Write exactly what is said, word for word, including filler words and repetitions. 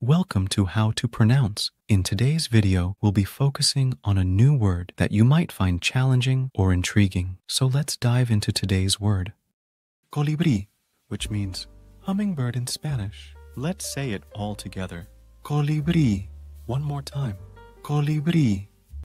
Welcome to How to Pronounce. In today's video, we'll be focusing on a new word that you might find challenging or intriguing. So let's dive into today's word. Colibrí, which means hummingbird in Spanish. Let's say it all together. Colibrí. One more time. Colibrí.